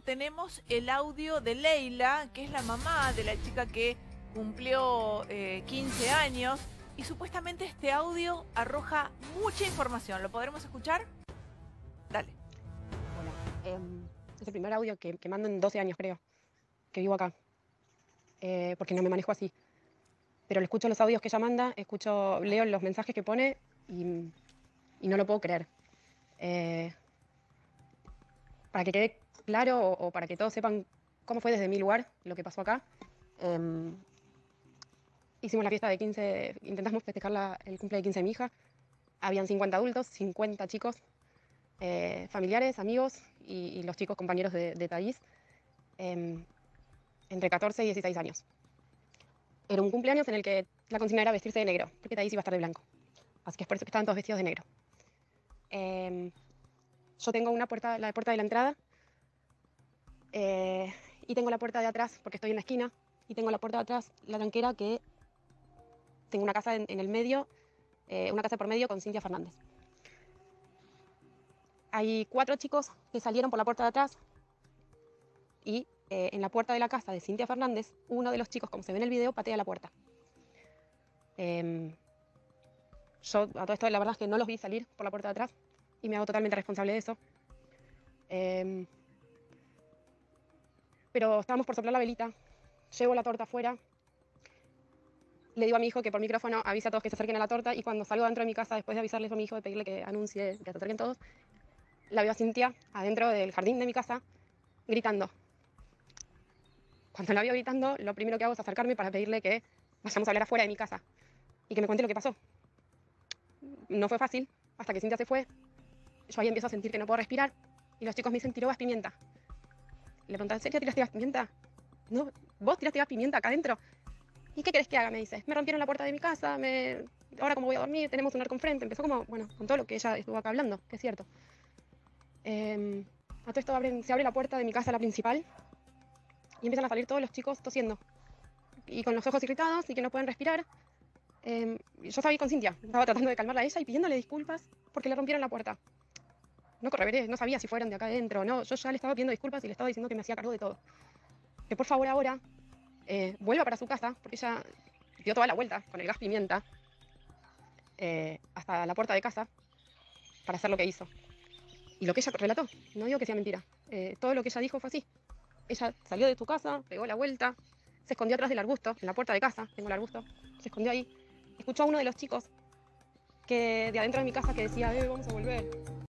tenemos el audio de Leila, que es la mamá de la chica que cumplió 15 años. Y supuestamente este audio arroja mucha información. ¿Lo podremos escuchar? Dale. Hola. Es el primer audio que mando en 12 años, creo, que vivo acá. Porque no me manejo así. Pero le escucho los audios que ella manda, leo los mensajes que pone y no lo puedo creer. Para que quede claro o para que todos sepan cómo fue desde mi lugar lo que pasó acá. Hicimos la fiesta de 15, intentamos festejar el cumple de 15 de mi hija. Habían 50 adultos, 50 chicos, familiares, amigos y los chicos compañeros de Thaís, entre 14 y 16 años. Era un cumpleaños en el que la consigna era vestirse de negro, porque Thaís iba a estar de blanco. Así que es por eso que estaban todos vestidos de negro. Yo tengo la puerta de la entrada y tengo la puerta de atrás, porque estoy en la esquina, y tengo la puerta de atrás, la tranquera, que tengo una casa en el medio, una casa por medio con Cintia Fernández. Hay 4 chicos que salieron por la puerta de atrás y en la puerta de la casa de Cintia Fernández, uno de los chicos, como se ve en el video, patea la puerta. Yo a todo esto la verdad es que no los vi salir por la puerta de atrás y me hago totalmente responsable de eso. Pero estábamos por soplar la velita, llevo la torta afuera, le digo a mi hijo que por micrófono avisa a todos que se acerquen a la torta, y cuando salgo dentro de mi casa, después de avisarles a mi hijo, de pedirle que anuncie que se acerquen todos, la veo a Cintia adentro del jardín de mi casa gritando. Cuando la veo gritando, lo primero que hago es acercarme para pedirle que vayamos a hablar afuera de mi casa y que me cuente lo que pasó. No fue fácil, hasta que Cintia se fue. Yo ahí empiezo a sentir que no puedo respirar y los chicos me dicen: tiró gas pimienta. Le preguntan: ¿en serio tiraste gas pimienta? No, vos tiraste gas pimienta acá adentro. ¿Y qué querés que haga? Me dice. Me rompieron la puerta de mi casa, ahora como voy a dormir, tenemos un arco enfrente. Empezó como, bueno, con todo lo que ella estuvo acá hablando, que es cierto. A todo esto se abre la puerta de mi casa, la principal, y empiezan a salir todos los chicos tosiendo y con los ojos irritados y que no pueden respirar. Yo estaba ahí con Cintia, estaba tratando de calmarla a ella y pidiéndole disculpas porque le rompieron la puerta. No corroboré, no sabía si fueron de acá adentro o no. Yo ya le estaba pidiendo disculpas y le estaba diciendo que me hacía cargo de todo. Que por favor ahora vuelva para su casa, porque ella dio toda la vuelta con el gas pimienta hasta la puerta de casa para hacer lo que hizo. Y lo que ella relató, no digo que sea mentira, todo lo que ella dijo fue así. Ella salió de su casa, pegó la vuelta, se escondió atrás del arbusto, en la puerta de casa, tengo el arbusto, se escondió ahí. Escuchó a uno de los chicos de adentro de mi casa que decía: vamos a volver.